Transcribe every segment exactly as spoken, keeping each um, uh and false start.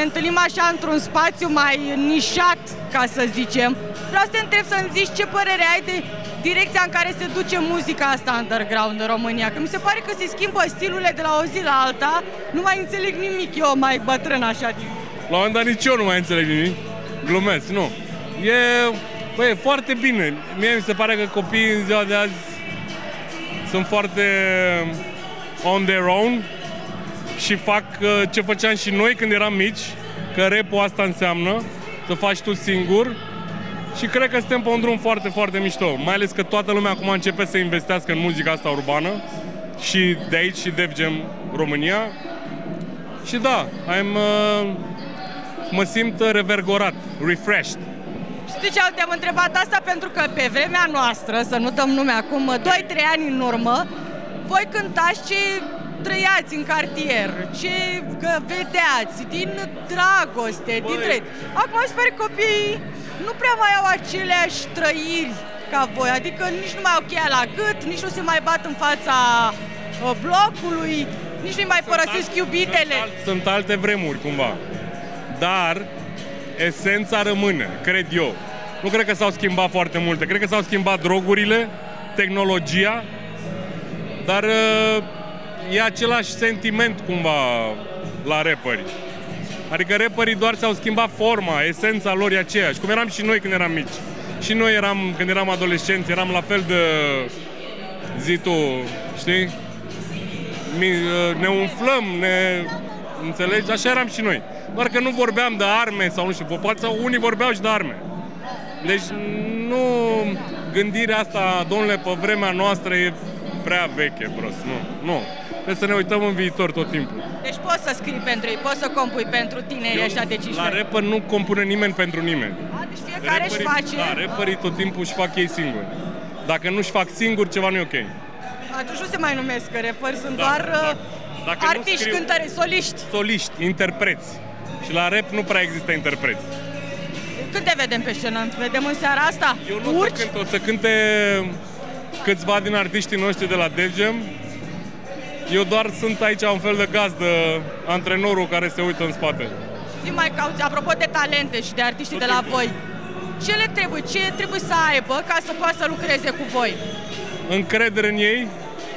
întâlnim așa într-un spațiu mai nișat, ca să zicem. Vreau să te întreb să-mi zici ce părere ai de direcția în care se duce muzica asta underground în România. Că mi se pare că se schimbă stilurile de la o zi la alta. Nu mai înțeleg nimic eu mai bătrân așa din... La un moment dat nici eu nu mai înțeleg nimic. Glumesc, nu. E, bă, e foarte bine. Mie mi se pare că copiii în ziua de azi sunt foarte on their own și fac ce făceam și noi când eram mici, că rap-ul asta înseamnă să faci tu singur și cred că suntem pe un drum foarte, foarte mișto. Mai ales că toată lumea acum începe să investească în muzica asta urbană și de aici și Def Jam România. Și da, I'm, uh, mă simt revergorat, refreshed. Știi ce, te-am întrebat asta pentru că pe vremea noastră, să nu dăm nume acum, doi trei ani în urmă, voi cântați ce trăiați în cartier, ce vedeați, din dragoste, Băi. din trăiri. Acum se pare copiii nu prea mai au aceleași trăiri ca voi, adică nici nu mai au cheia la gât, nici nu se mai bat în fața uh, blocului, nici nu mai părăsesc iubitele. Sunt, sunt alte vremuri, cumva. Dar esența rămâne, cred eu. Nu cred că s-au schimbat foarte multe. Cred că s-au schimbat drogurile, tehnologia, dar uh, e același sentiment cumva la rapperi. Adică rapperii doar s-au schimbat forma, esența lor e aceeași. Cum eram și noi când eram mici. Și noi eram, când eram adolescenți, eram la fel de... zi tu, știi? Ne umflăm, ne... înțelegi? Așa eram și noi. Doar că nu vorbeam de arme sau nu știu, poate sau unii vorbeau și de arme. Deci nu... Gândirea asta, domnule, pe vremea noastră e prea veche, prost. Nu, nu. Trebuie să ne uităm în viitor tot timpul. Deci poți să scrii pentru ei, poți să compui pentru tineri ăștia de cincisprezece ani. La rapper nu compune nimeni pentru nimeni. A, deci fiecare își face... Da, rapperii tot timpul își fac ei singuri. Dacă nu își fac singuri, ceva nu e ok. Atunci nu se mai numesc rapperi, sunt Da, doar da. Dacă nu artiști, scriu- cântări, soliști. Soliști, interpreți. Și la rap nu prea există interpreți. Când te vedem pe scenă? Vedem în seara asta? Eu nu o să Urci? cânt, o să cânte câțiva din artiștii noștri de la Def Jam. Eu doar sunt aici un fel de gazdă, antrenorul care se uită în spate. Zi mai cauți, apropo de talente și de artiștii de la voi, ce le trebuie, ce trebuie să aibă ca să poată să lucreze cu voi? Încredere în ei.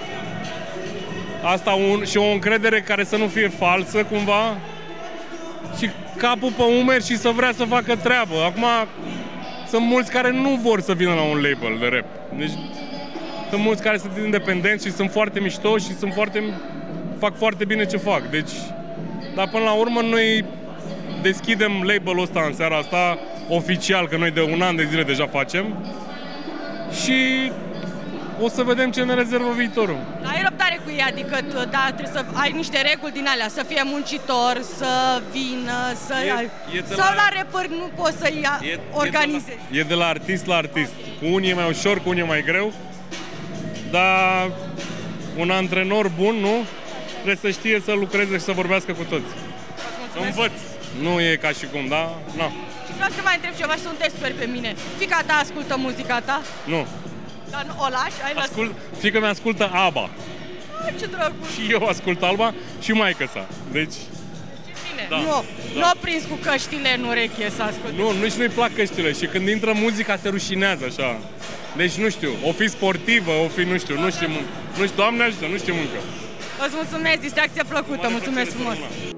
Asta un, și o încredere care să nu fie falsă, cumva. Și capul pe umeri și să vrea să facă treabă. Acum, sunt mulți care nu vor să vină la un label de rap. Deci, sunt mulți care sunt independenți și sunt foarte mișto și sunt foarte, fac foarte bine ce fac. Deci, dar până la urmă noi deschidem label-ul ăsta în seara asta, oficial, că noi de un an de zile deja facem. Și o să vedem ce ne rezervă viitorul. Ai răbdare cu ei, adică tu, da, trebuie să ai niște reguli din alea, să fie muncitor, să vină, să... E, e sau la, la rapper nu poți să-i organizezi. E de, la, e de la artist la artist. Cu unii e mai ușor, cu unii e mai greu. Dar un antrenor bun, nu? Trebuie să știe să lucreze și să vorbească cu toți. Învăț. Nu e ca și cum, da? No. Și vreau să te mai întreb ceva și să nu te speri pe mine. Fiica ta ascultă muzica ta? Nu. Dar nu o lași? Ai Ascult, fiica mea ascultă ABBA. Ai, ce drăguț. Și eu ascult ABBA și maică-sa. Deci... Bine, Da, nu, da. nu o prins cu căștile în ureche să asculti. Nu, nici nu-i plac căștile și când intră muzica se rușinează așa. Deci nu știu, o fi sportivă, o fi, nu știu, nu știu, nu știu, Doamne ajută, nu știu muncă. Îți mulțumesc, distracție plăcută, mulțumesc frumos.